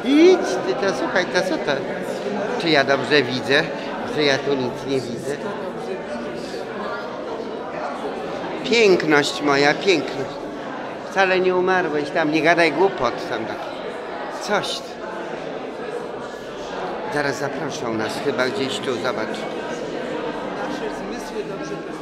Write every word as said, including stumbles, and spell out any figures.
Idź, ty to słuchaj, to co to? Czy ja dobrze widzę? Że ja tu nic nie widzę? Piękność moja, piękność. Wcale nie umarłeś tam, nie gadaj głupot tam tak. Coś. Zaraz zaproszą nas chyba gdzieś tu, zobacz. Nasze zmysły dobrze